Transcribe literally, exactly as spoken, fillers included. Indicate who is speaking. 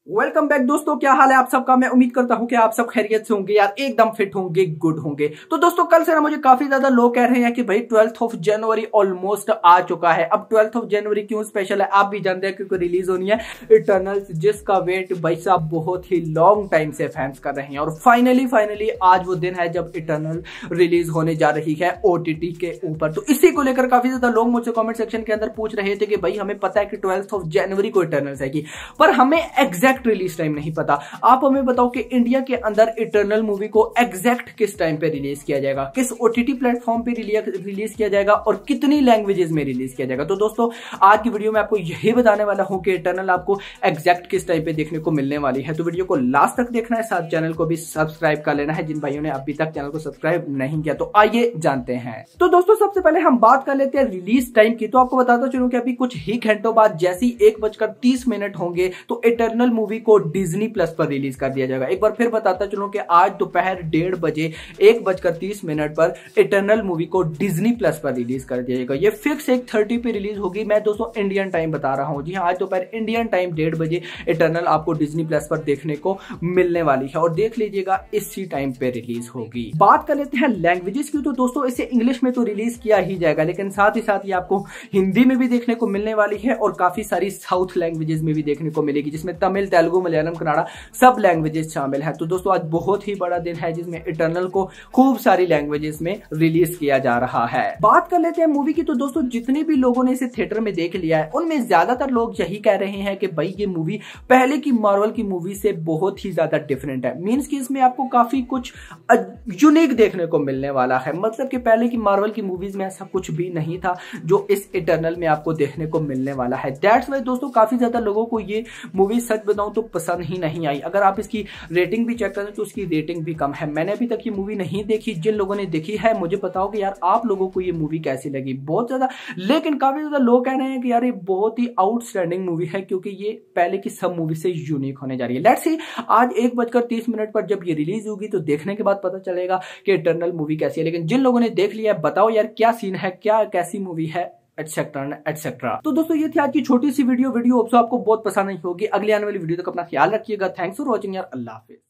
Speaker 1: Welcome back दोस्तों, क्या हाल है आप सबका। मैं उम्मीद करता हूं कि आप सब खैरियत से होंगे यार, एकदम फिट होंगे, गुड होंगे। तो दोस्तों कल से ना मुझे काफी ज्यादा लोग कह रहे हैं कि भाई ट्वेल्थ ऑफ जनवरी ऑलमोस्ट आ चुका है। अब ट्वेल्थ ऑफ जनवरी क्यों स्पेशल है आप भी जानते हैं, क्योंकि रिलीज होनी है इटर्नल्स, जिसका वेट भाई साहब बहुत ही लॉन्ग टाइम से फैंस कर रहे हैं। और फाइनली फाइनली आज वो दिन है जब इटर्नल रिलीज होने जा रही है ओटीटी के ऊपर। तो इसी को लेकर काफी ज्यादा लोग मुझसे कॉमेंट सेक्शन के अंदर पूछ रहे थे कि भाई हमें पता है कि ट्वेल्थ ऑफ जनवरी को इटर्नल्स आएगी, पर हमें एग्जैक्ट रिलीज टाइम नहीं पता। आप हमें बताओ कि इंडिया के अंदर इटर्नल मूवी को एग्जैक्ट किस टाइम पे रिलीज किया जाएगा, किस ओटीटी प्लेटफॉर्म पे रिलीज किया जाएगा और कितनी लैंग्वेजेस में रिलीज किया जाएगा। तो दोस्तों आज की वीडियो में आपको यही बताने वाला हूं कि इटर्नल आपको एग्जैक्ट किस टाइम पे देखने को मिलने वाली है। तो वीडियो को लास्ट तक देखना है, साथ चैनल को भी सब्सक्राइब कर लेना है जिन भाइयों ने अभी तक चैनल को सब्सक्राइब नहीं किया। तो आइए जानते हैं। तो दोस्तों सबसे पहले हम बात कर लेते हैं रिलीज टाइम की। तो आपको बताता चलूं कि अभी कुछ ही घंटों बाद जैसी एक बजकर तीस मिनट होंगे तो इटर्नल मूवी को डिज्नी प्लस पर रिलीज कर दिया जाएगा। एक बार फिर बताता चलूं कि आज दोपहर डेढ़ बजे एक बजकर तीस मिनट पर इटर्नल मूवी को डिज्नी प्लस पर रिलीज कर दिया जाएगा। ये फिक्स एक थर्टी पे रिलीज होगी। मैं दोस्तों इंडियन टाइम बता रहा हूं, जी हाँ, आज दोपहर इंडियन टाइम डेढ़ बजे इटर्नल आपको डिज्नी प्लस पर देखने को मिलने वाली है और देख लीजिएगा इसी टाइम पे रिलीज होगी। बात कर लेते हैं लैंग्वेजेस की। तो दोस्तों इसे इंग्लिश में तो रिलीज किया ही जाएगा, लेकिन साथ ही साथ ये आपको हिंदी में भी देखने को मिलने वाली है और काफी सारी साउथ लैंग्वेजेस में भी देखने को मिलेगी, जिसमें तमिल, तेलुगु, मलयालम, कन्नड़ा सब लैंग्वेजेस शामिल है। तो दोस्तों आज बहुत ही बड़ा दिन है जिसमें इटर्नल को खूब सारी लैंग्वेजेस में रिलीज किया जा रहा है। बात कर लेते हैं मूवी की। तो दोस्तों जितने भी लोगों ने इसे थिएटर में देख लिया है उनमें ज्यादातर लोग यही कह रहे हैं कि भाई ये मूवी पहले की मार्वल की मूवी से बहुत ही ज्यादा डिफरेंट है। मींस कि इसमें आपको काफी कुछ यूनिक देखने को मिलने वाला है। मतलब कि पहले की मार्वल की मूवीज में ऐसा कुछ भी नहीं था जो इस इटर्नल में आपको देखने को मिलने वाला है। दैट्स वाई दोस्तों काफी ज्यादा लोगों को ये मूवी सच बताऊं तो पसंद ही नहीं आई। अगर आप इसकी रेटिंग भी चेक करें तो उसकी रेटिंग भी कम है। मैंने अभी तक ये मूवी नहीं देखी, जिन लोगों ने देखी है मुझे बताओ कि यार आप लोगों को ये मूवी कैसी लगी। बहुत ज्यादा लेकिन काफी ज्यादा लोग कह रहे हैं कि यार ये बहुत ही आउटस्टैंडिंग मूवी है क्योंकि ये पहले की सब मूवी से यूनिक होने जा रही है। लेट्स सी आज एक बजकर तीस मिनट पर जब ये रिलीज होगी तो देखने के बाद पता चलेगा कि इटर्नल मूवी कैसी है। लेकिन जिन लोगों ने देख लिया है बताओ यार क्या सीन है, क्या कैसी मूवी है, एटसेट्रा एटसेट्रा। तो दोस्तों ये थी आज की छोटी सी वीडियो वीडियो आपको बहुत पसंद नहीं होगी। अगली आने वाली वीडियो तक अपना ख्याल रखिएगा। थैंक्स फॉर वॉचिंग यार, अल्लाह हाफिज।